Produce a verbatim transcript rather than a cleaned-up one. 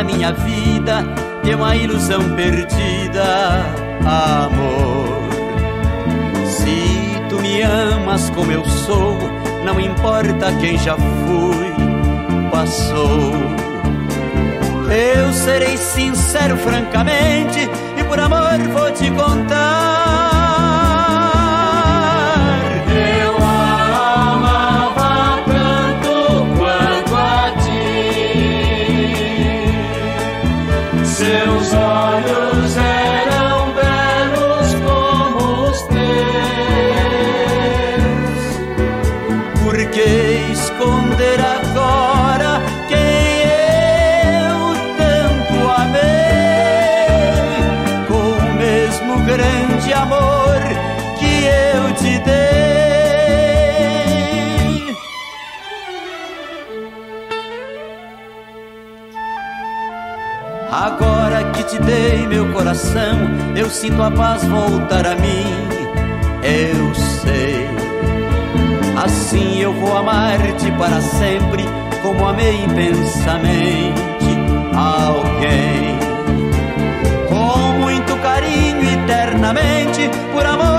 da minha vida de uma ilusão perdida, amor. Se tu me amas como eu sou, não importa quem já fui, passou. Eu serei sincero francamente e por amor vou te contar. Eu a amava tanto quanto a ti. Seus olhos eram belos como os teus. Por que esconder agora quem eu tanto amei, com o mesmo grande amor que eu te dei? Agora que te dei meu coração, eu sinto a paz voltar a mim. Eu sei, assim eu vou amar-te para sempre, como amei intensamente alguém. Com muito carinho eternamente, por amor